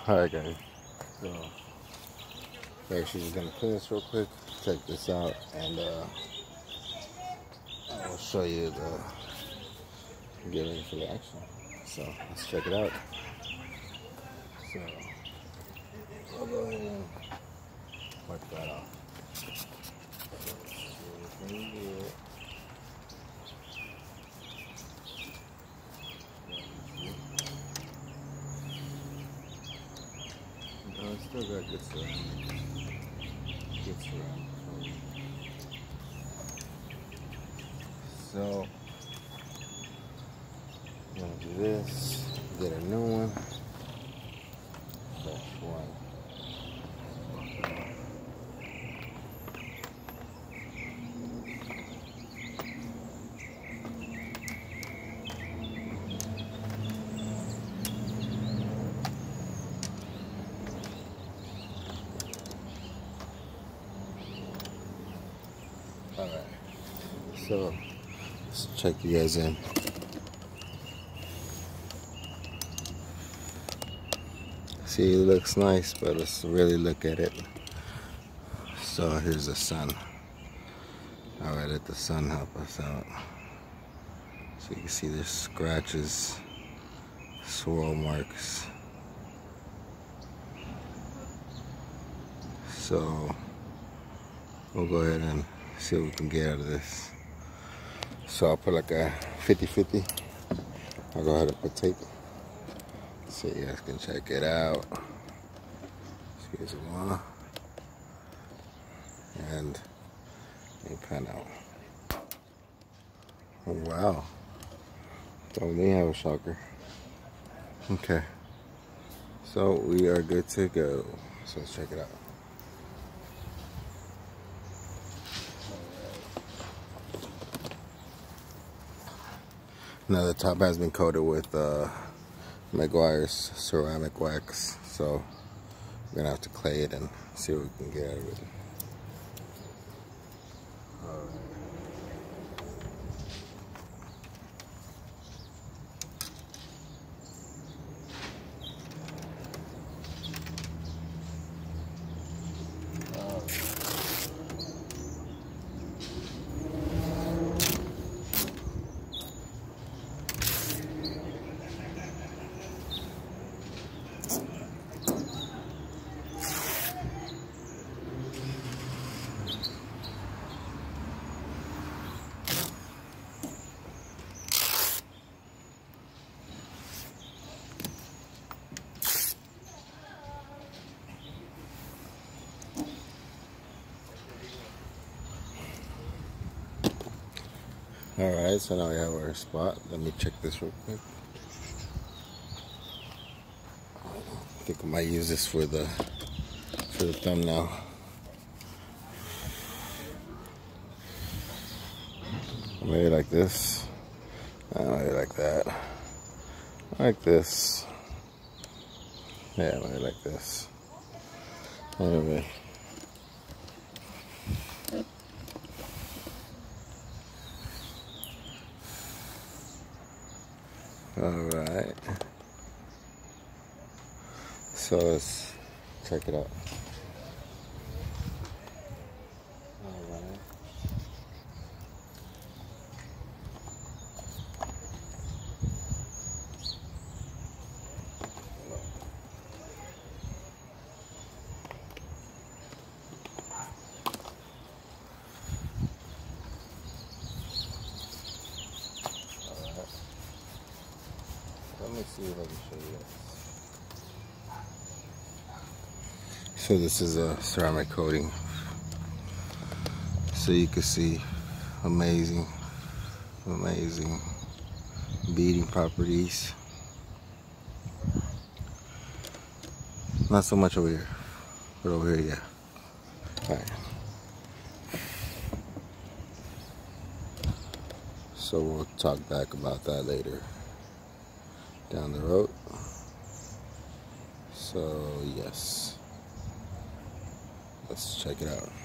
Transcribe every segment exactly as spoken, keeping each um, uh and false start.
Alright guys, so we're actually just gonna clean this real quick, check this out, and uh, I'll show you the, get ready for the action. So let's check it out. So we'll go ahead and wipe that off. So, no, it's still got good ceramic. Good ceramic. So, I'm gonna do this, get a new one. Fresh one. Alright, so let's check you guys in. See, it looks nice, but let's really look at it. So here's the sun. Alright, let the sun help us out. So you can see there's scratches, swirl marks. So we'll go ahead and see what we can get out of this. So I'll put like a fifty fifty. I'll go ahead and put tape so you guys can check it out. Excuse me. And a pen out. Oh, wow. Don't we have a shocker? Okay. So we are good to go. So let's check it out. Now the top has been coated with uh, Meguiar's ceramic wax, so we're gonna have to clay it and see what we can get out of it. Alright, so now we have our spot. Let me check this real quick. I think I might use this for the for the thumbnail. Maybe like this. Uh, maybe like that. Like this. Yeah, maybe like this. Anyway. Alright, so let's check it out. Alright. Let me see if I can show you this. So this is a ceramic coating. So you can see amazing, amazing beading properties. Not so much over here, but over here, yeah. All right. So we'll talk back about that later down the road. So yes, let's check it out.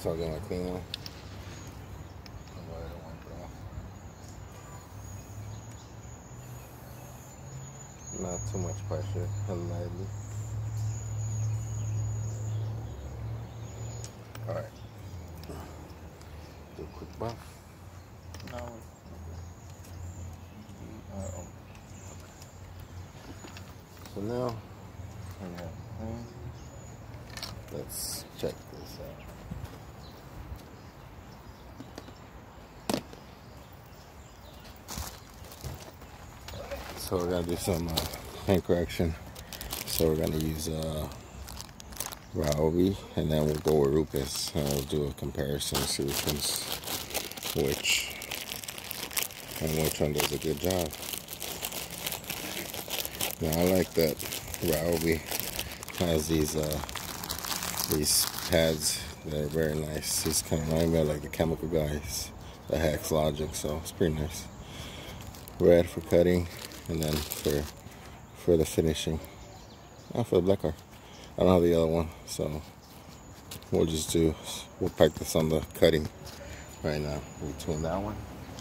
So I'll get my clean one. Not too much pressure, lightly. Alright. Do a quick buff. No. Uh-oh. So now, let's check this out. So we're gonna do some uh, paint correction. So we're gonna use uh, Ryobi, and then we'll go with Rupus, and we'll do a comparison, see which one's which, and which one does a good job. Now I like that Ryobi has these uh, these pads that are very nice. These kind of remind me of like the chemical guys, the Hex Logic, so it's pretty nice. Red for cutting, and then for for the finishing. Oh, for the black car. I don't have the other one, so we'll just do, we'll practice on the cutting right now between that one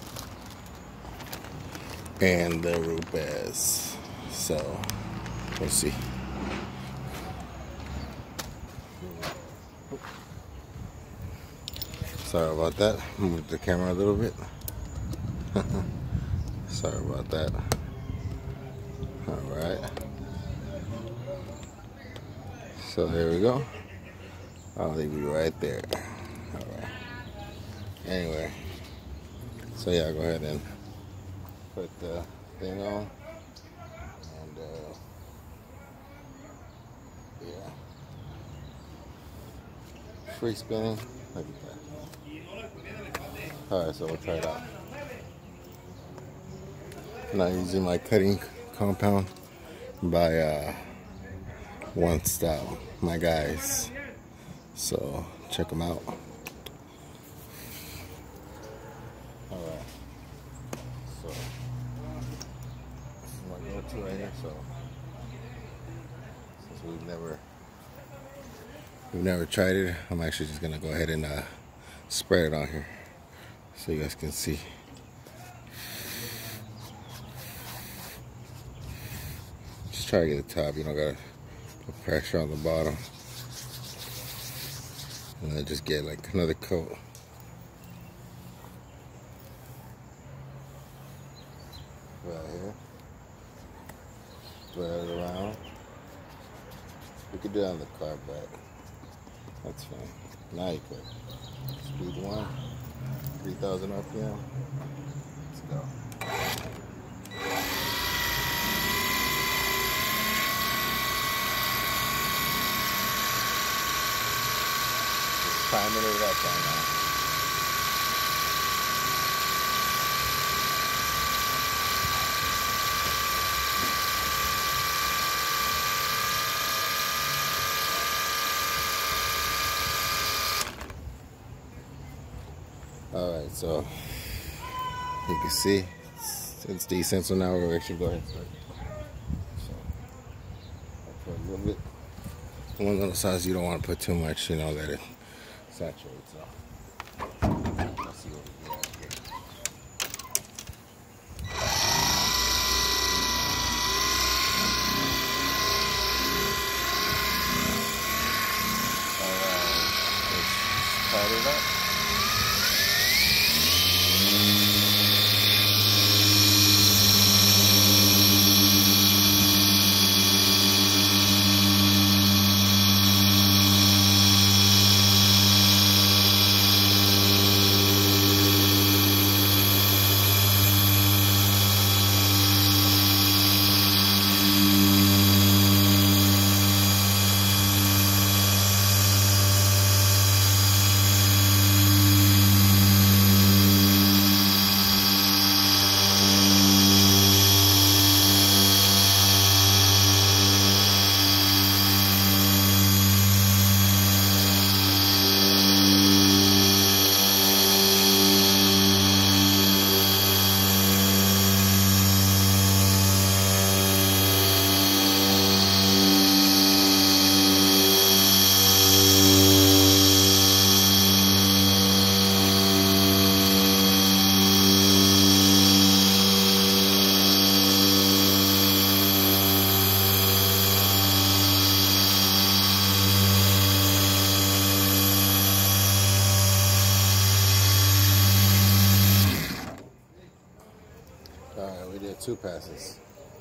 and the Rupes. So we'll see. Sorry about that. Move the camera a little bit. Sorry about that. Alright. So there we go. I'll leave you right there. Alright. Anyway. So yeah, go ahead and put the thing on. And uh, yeah. Free spinning. Look at that. Alright, so we'll try it out. Now using my cutting compound by uh, One Stop, my guys. So check them out. Alright. So this is my go-to right here. So since we've never we've never tried it, I'm actually just gonna go ahead and uh, spread it on here so you guys can see. Just try to get the top, you don't gotta put pressure on the bottom. And then just get like another coat. Right here. Spread it around. You could do it on the car back. That's fine. Now you could. Speed one. three thousand R P M. Let's go. Timing it up right now. Alright, so you can see it's, it's decent, so now we're actually go ahead and start. So I put a little bit. One little size, you don't want to put too much, you know, let it saturate. So let's see what we get out here. Alright, let's start it up. two passes.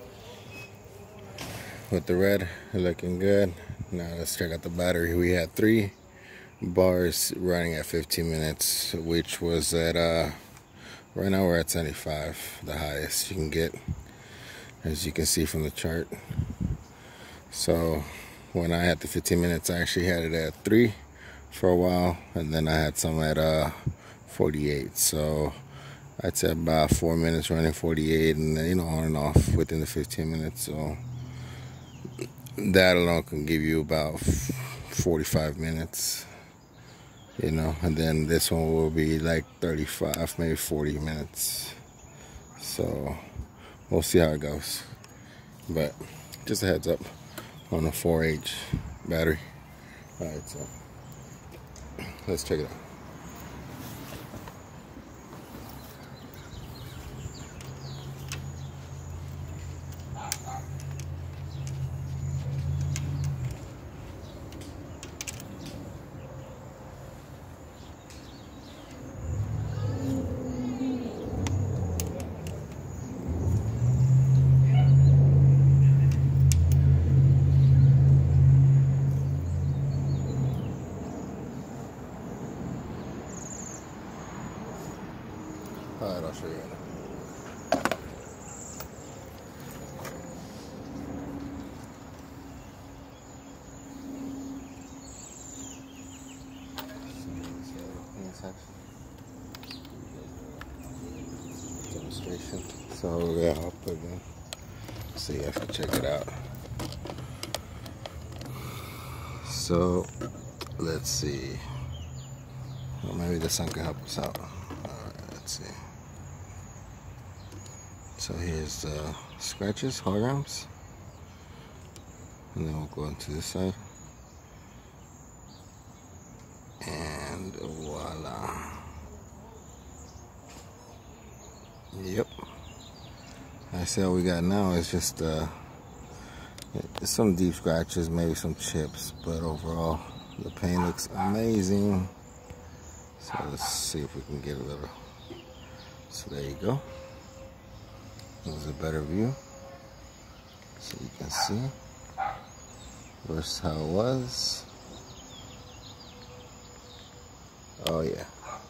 With the red looking good. Now let's check out the battery. We had three bars running at fifteen minutes, which was at uh right now we're at seventy-five, the highest you can get, as you can see from the chart. So when I had the fifteen minutes, I actually had it at three for a while, and then I had some at uh forty-eight. So I'd say about four minutes running forty-eight, and then, you know, on and off within the fifteen minutes. So that alone can give you about forty-five minutes, you know, and then this one will be like thirty-five, maybe forty minutes. So we'll see how it goes. But just a heads up on a four H battery. All right, so let's check it out. Alright, I'll show you right now. Demonstration. So yeah, I'll put it in. So you have to check it out. So let's see. Well, maybe the sun can help us out. Alright, let's see. So here's uh, scratches, holograms, and then we'll go into this side, and voila. Yep. I see all we got now is just uh, some deep scratches, maybe some chips, but overall the paint looks amazing. So let's see if we can get a little. So there you go. There's a better view, so you can see versus how it was. Oh yeah.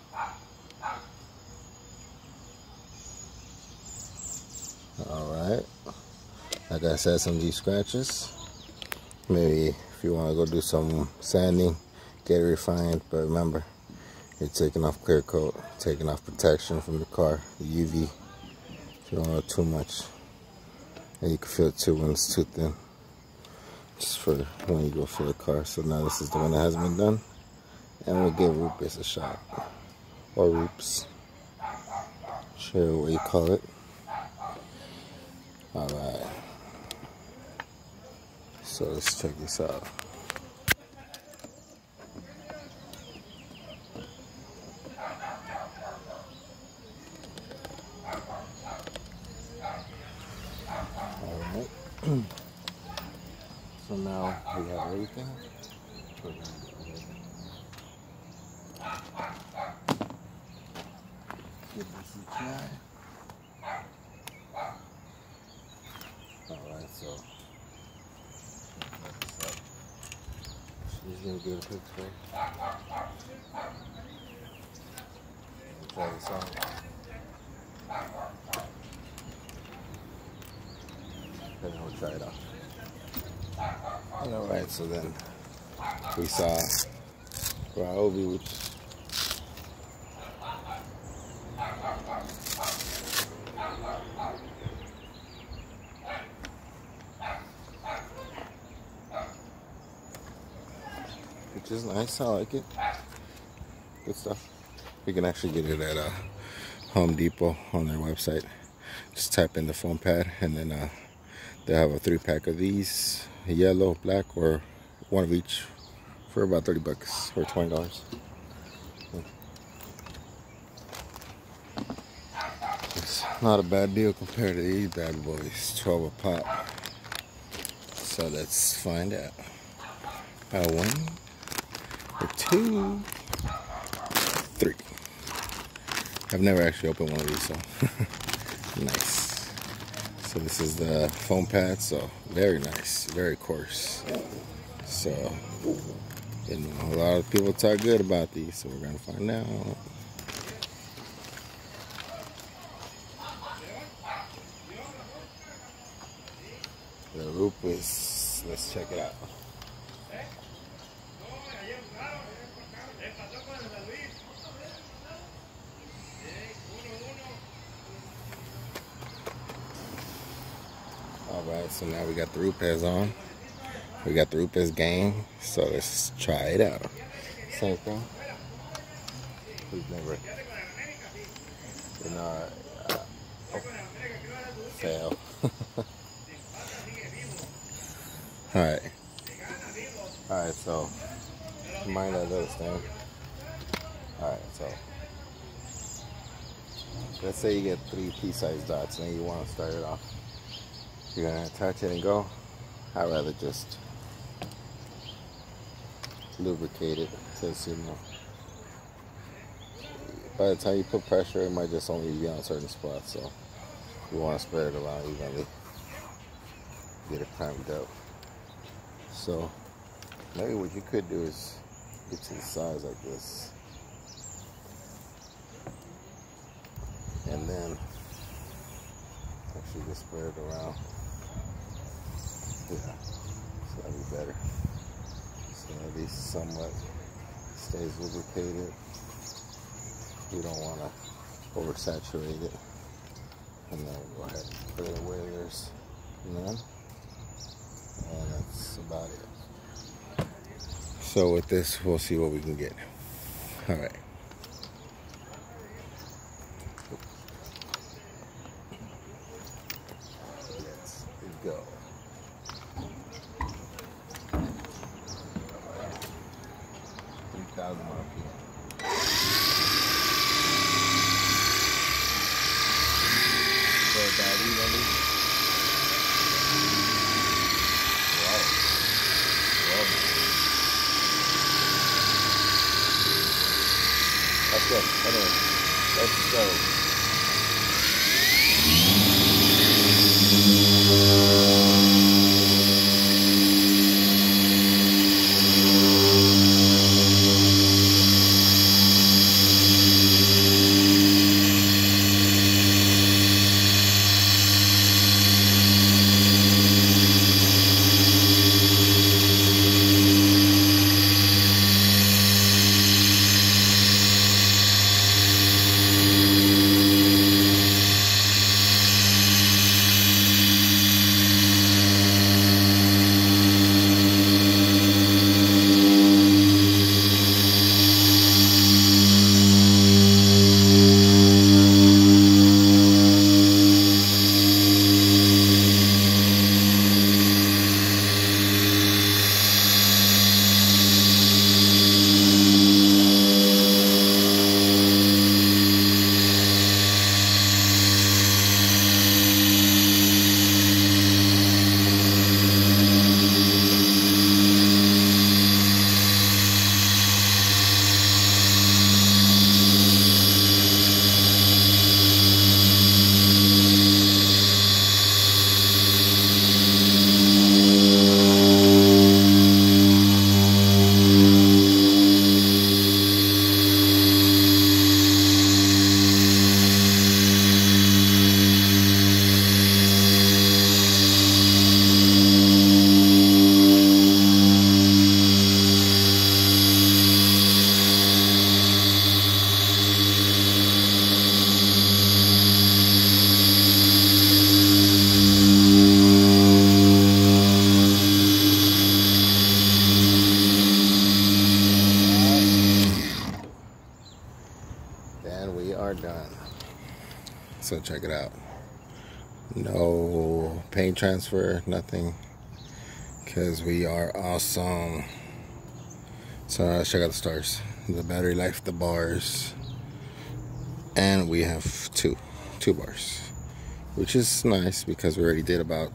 Alright. Like I said, some deep scratches. Maybe if you want to go do some sanding, get it refined, but remember, you're taking off clear coat, taking off protection from the car, the U V. You don't want too much, and you can feel it too when it's too thin, just for when you go fill the car. So now this is the one that has been done, and we'll give Ryobi a shot, or Roops, sure what you call it. Alright, so let's check this out. Alright, so now we have everything. We're gonna give this a try. Alright, so she's gonna get a picture. Try this out. Then we'll try it out. Alright, so then we saw Ryobi, which which is nice. I like it. Good stuff. You can actually get it at uh, Home Depot on their website. Just type in the foam pad, and then uh, they have a three pack of these, yellow, black, or one of each, for about thirty bucks or twenty dollars. It's not a bad deal compared to these bad boys. twelve a pop. So let's find out. Uh, one, or two, three. I've never actually opened one of these, so nice. So this is the foam pad, so very nice, very coarse. So, you know, a lot of people talk good about these, so we're gonna find out. The Ryobi, let's check it out. Alright, so now we got the Ryobi on. We got the Ryobi game, so let's try it out. Same thing. We've never, you know, uh, oh, fail. Alright. Alright, so, mind that little thing. Alright, so, let's say you get three pea-sized dots and then you want to start it off. You're going to attach it and go. I'd rather just lubricate it, because, you know, by the time you put pressure, it might just only be on certain spots, so you want to spread it around evenly, get it primed up. So maybe what you could do is get to the sides like this, and then actually just spread it around. Yeah, so that'd be better. So at least somewhat stays lubricated. You don't want to oversaturate it. And then go ahead and put it where there's none. And that's about it. So with this, we'll see what we can get. All right. Let's go. three thousand R P M. That's good. Anyway, let's go. Done. So check it out. No paint transfer, nothing, because we are awesome. So let's check out the stars, the battery life, the bars, and we have two two bars, which is nice because we already did about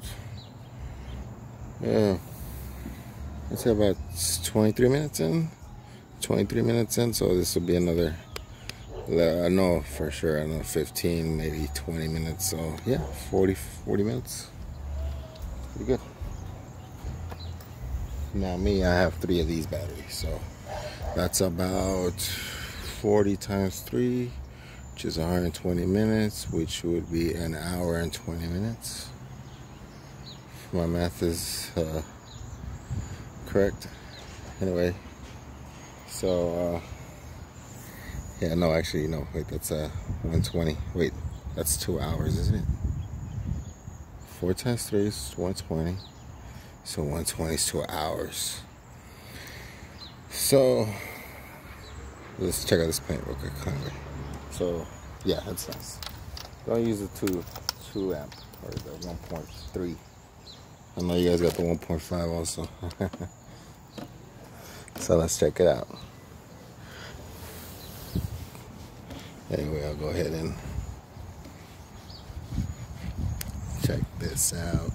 uh, let's say about twenty-three minutes in twenty-three minutes in, so this will be another I know for sure, I know fifteen, maybe twenty minutes. So yeah, forty, forty minutes. Pretty good. Now me, I have three of these batteries, so that's about forty times three, which is one hundred twenty minutes, which would be an hour and twenty minutes. If my math is uh, correct. Anyway, so uh, yeah, no, actually, no, wait, that's uh, one twenty. Wait, that's two hours, isn't it? Four times three is one twenty. So one twenty is two hours. So let's check out this paint real quick. Hungry. So yeah, that's nice. Don't use the two two amp or the one point three. I know you guys got the one point five also. So let's check it out. Anyway, I'll go ahead and check this out.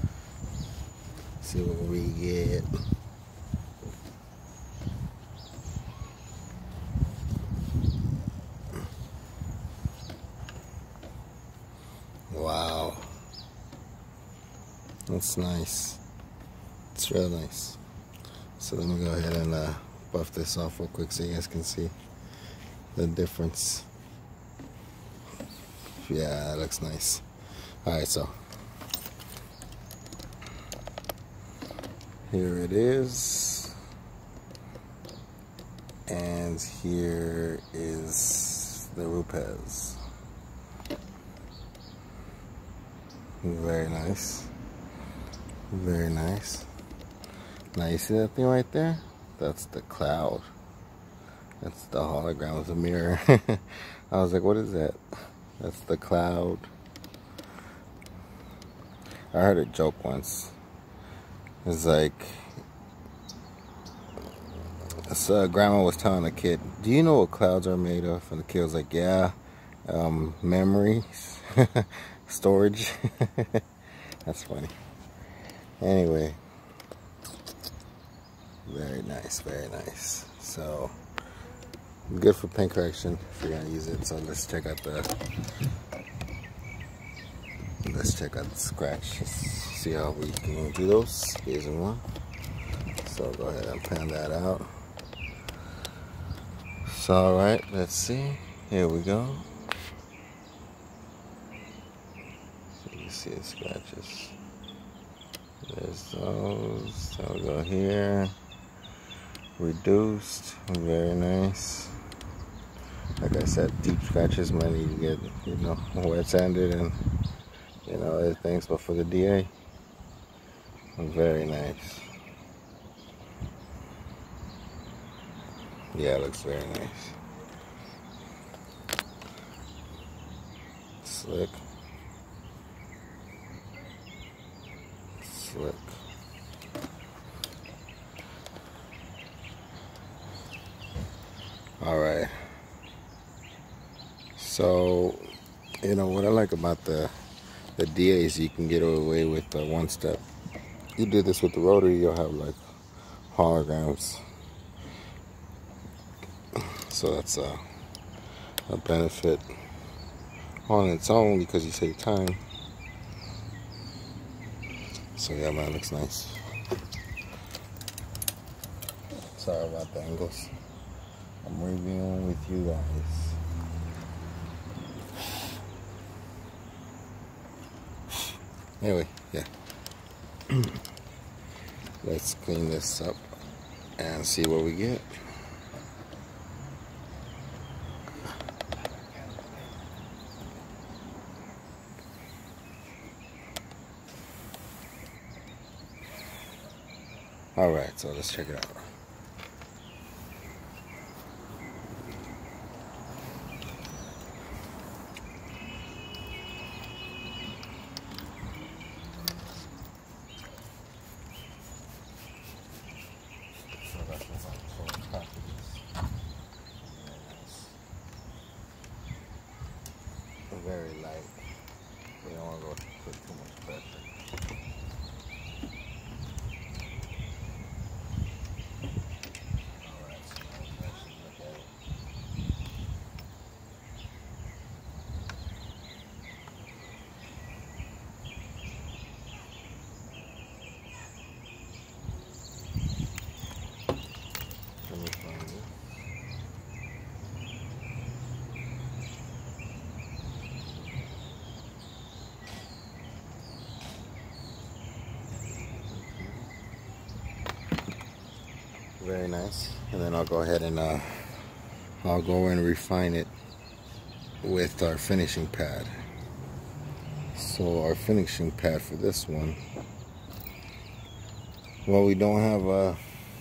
See what we get. Wow. That's nice. It's real nice. So let me go ahead and uh, buff this off real quick so you guys can see the difference. Yeah, that looks nice. Alright, so here it is, and here is the Rupes. Very nice, very nice. Now you see that thing right there? That's the cloud. That's the hologram of the mirror. I was like, what is that? That's the cloud. I heard a joke once. It's like, so grandma was telling the kid, do you know what clouds are made of? And the kid was like, yeah, um, memories, storage. That's funny. Anyway, very nice, very nice. So, good for paint correction if you're gonna use it. So let's check out the, let's check out the scratch. See how we can do those. Here's one. So go ahead and pan that out. So alright, let's see. Here we go. So you see the scratches. There's those. So we'll go here. Reduced. Very nice. Like I said, deep scratches might need to get, you know, wet sanded and, you know, other things, but for the D A, very nice. Yeah, it looks very nice. Slick. Slick. Alright. So, you know, what I like about the the D As, you can get away with the one step. You do this with the rotary, you'll have like holograms. So that's a, a benefit on its own because you save time. So yeah, man, looks nice. Sorry about the angles. I'm reviewing with you guys. Anyway, yeah. Let's clean this up and see what we get. Alright, so let's check it out. Very light. We don't want to go put too much pressure. very nice. And then I'll go ahead and uh, I'll go and refine it with our finishing pad. So our finishing pad for this one, well, we don't have a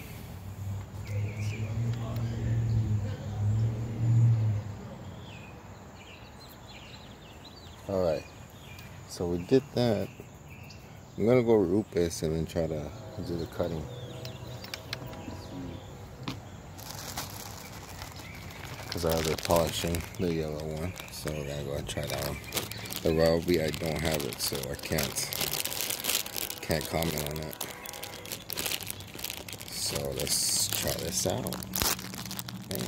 all right, so we did that. I'm gonna go Ryobi and then try to do the cutting, because I have the polishing, the yellow one, so we're gonna go and try that one. The Ryobi, I don't have it, so I can't can't comment on it. So let's try this out. Okay.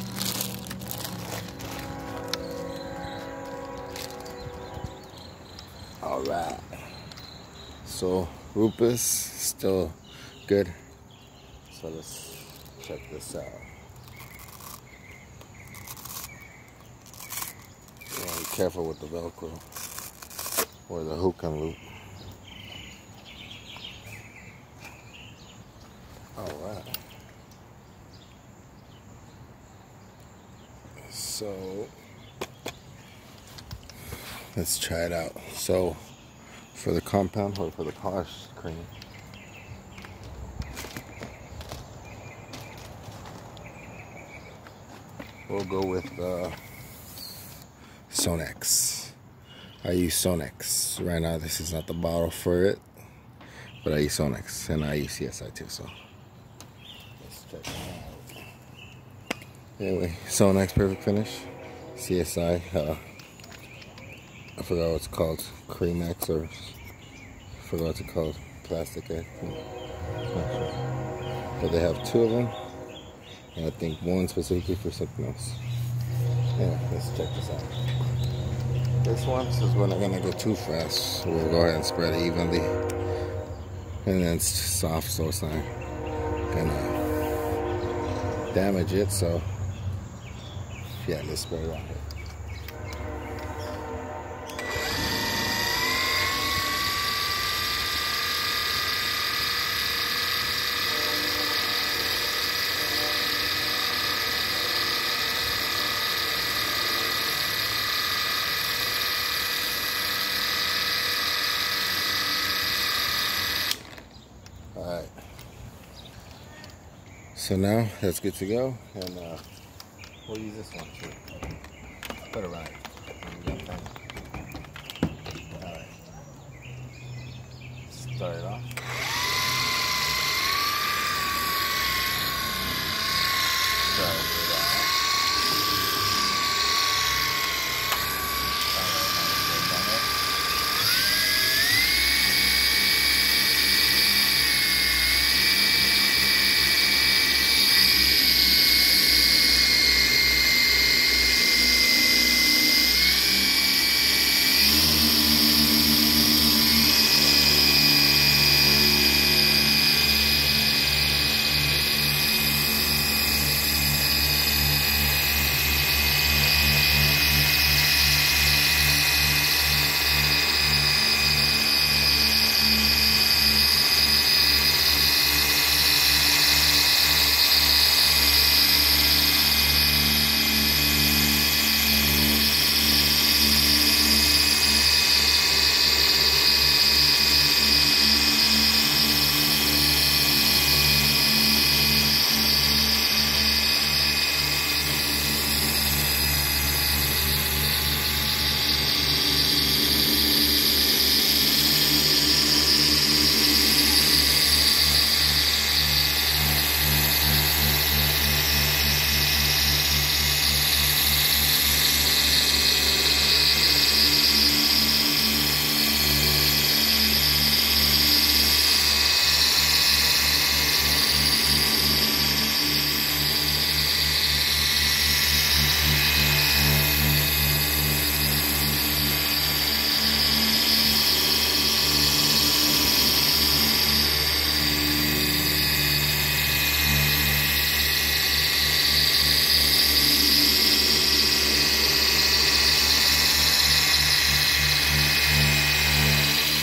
All right. So Ryobi still good. So let's check this out. Yeah, be careful with the Velcro or the hook and loop. Alright. So let's try it out. So for the compound or for the polish cream, we'll go with uh, Sonex. I use Sonex. Right now this is not the bottle for it, but I use Sonex and I use C S I too, so let's check it out. Anyway, Sonex Perfect Finish, C S I, uh, I forgot what it's called, Cream X, or I forgot what it's called, Plastic X, not sure. But they have two of them, and I think one specifically for something else. Yeah, let's check this out. This one says we're not gonna go too fast, so we'll go ahead and spread it evenly. And then it's soft, so it's not gonna damage it, so yeah, let's spread it out here. Alright, so now that's good to go, and uh, we'll use this one too. Put it right. Alright, start it off. Start it off.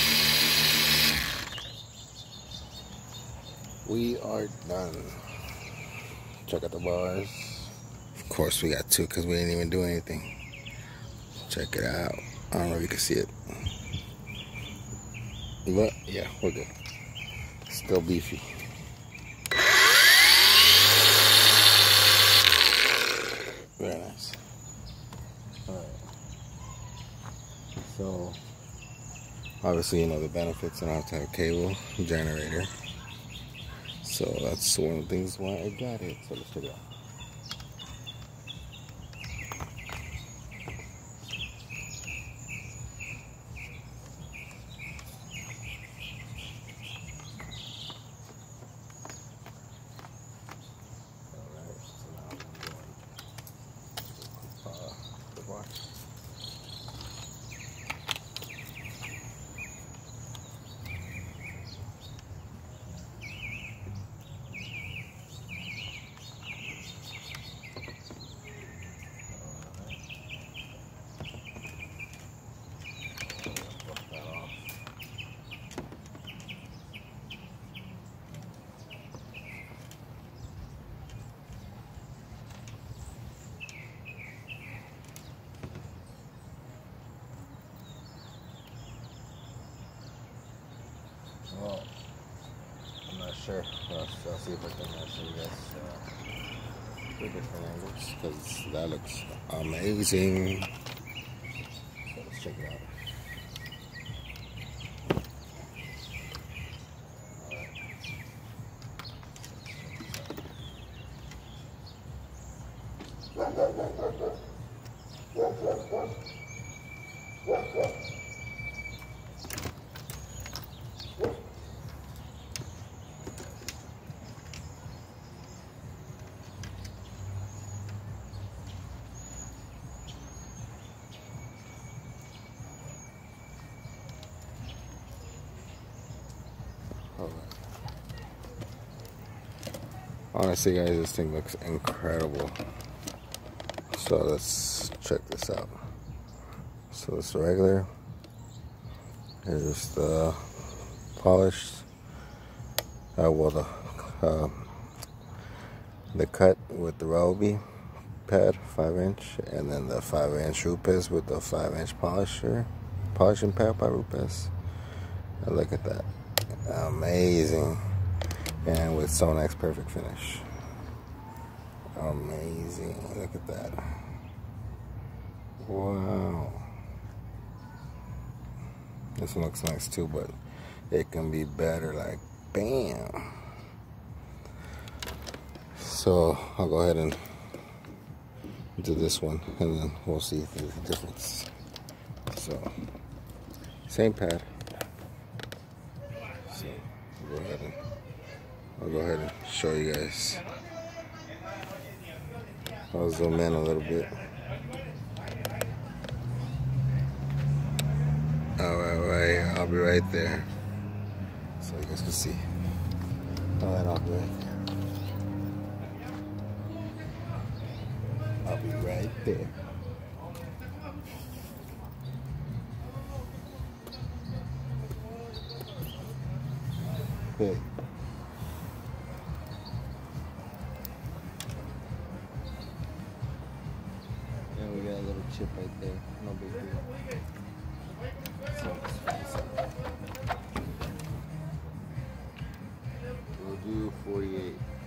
We are done. check out the bars. Of course, we got two because we didn't even do anything. Check it out. I don't know if you can see it. But, yeah, we're good. Still beefy. Very nice. Alright. So, obviously, you know the benefits. I don't have to have a cable generator. So, that's one of the things why I got it. So, let's check it out. Well, I'm not sure. I'll, I'll see if I can uh, show you guys uh, two different angles because that looks amazing. So let's check it out. Honestly, guys, this thing looks incredible. So let's check this out. So it's regular. Here's the polished. Uh, well, the uh, the cut with the Ryobi pad, five inch, and then the five inch Rupes with the five inch polisher, polishing pad by Rupes. And look at that, amazing. And with Sonax perfect finish. Amazing. Look at that. Wow. This one looks nice too, but it can be better. Like, bam. So I'll go ahead and do this one, and then we'll see if there's a difference. So, same pad. So I'll go ahead and I'll go ahead and show you guys. I'll zoom in a little bit. Alright, right, I'll be right there. So you guys can see. Alright, I'll be right there. I'll be right there. Hey. Yeah, we got a little chip right there. No big deal. So, we'll do forty-eight.